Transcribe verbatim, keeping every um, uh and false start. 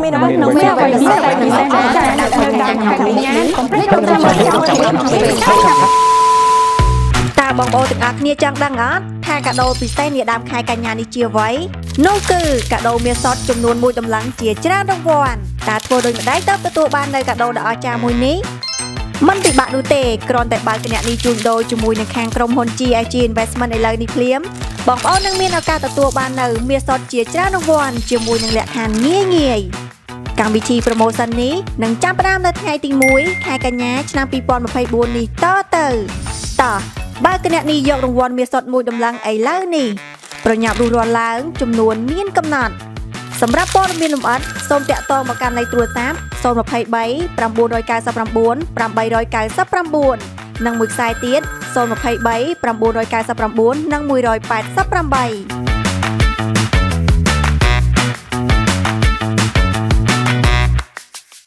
មានអ្វីក្នុងមានអ្វីពិសេសពិសេសចា៎នៅតាមខេត្តនេះកុំភ្លេចចូលតាមមកចូលតើបងប្អូនទាំងអស់គ្នាចង់ដឹងអត់ថាកាដូពិសេសនាដើមខែកញ្ញានេះជាអ្វីនោះគឺកាដូមាសសុទ្ធចំនួនមួយតម្លឹងជាច្រើនរង្វាន់តើធ្វើដូចម្ដេចទើបទទួលបាននៅកាដូដ៏អស្ចារ្យមួយនេះមិនពិបាកនោះទេគ្រាន់តែបើកគណនីជួញដូរជាមួយនឹងខាងក្រុមហ៊ុន ជី អេស ជី Investment ឥឡូវនេះភ្លាមបងប្អូននឹងមានឱកាសទទួលបាននៅមាសសុទ្ធជាច្រើនរង្វាន់ជាមួយនឹងលក្ខខណ្ឌងាយងាយកម្មវិធី promotion នេះនឹងចាប់ផ្ដើមនៅថ្ងៃទីមួយខែកញ្ញាឆ្នាំពីរពាន់ម្ភៃបួននេះតទៅតោះបើកគណនីយករង្វាន់មាសសុទ្ធមួយតម្លឹងឥឡូវនេះប្រញាប់រួសរាន់ឡើងចំនួនមានកំណត់សម្រាប់ព័ត៌មានលម្អិតសូមតាក់ទងមកកាន់លេខទូរស័ព្ទ ศูนย์ ยี่ สาม 9 9 9 8 9 9 9 និងមួយខ្សែទៀត ศูนย์ ยี่ สาม 9 9 9 និង một 8 8